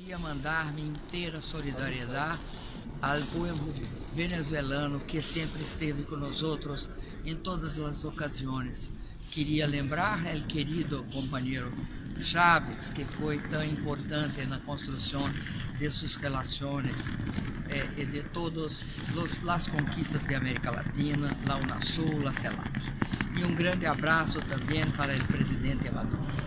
Queria mandar minha inteira solidariedade ao povo venezuelano que sempre esteve com nós outros em todas as ocasiões. Queria lembrar o querido companheiro Chávez, que foi tão importante na construção de suas relações e de todas as conquistas de América Latina, la UNASUR, la CELAC. E um grande abraço também para o presidente Maduro.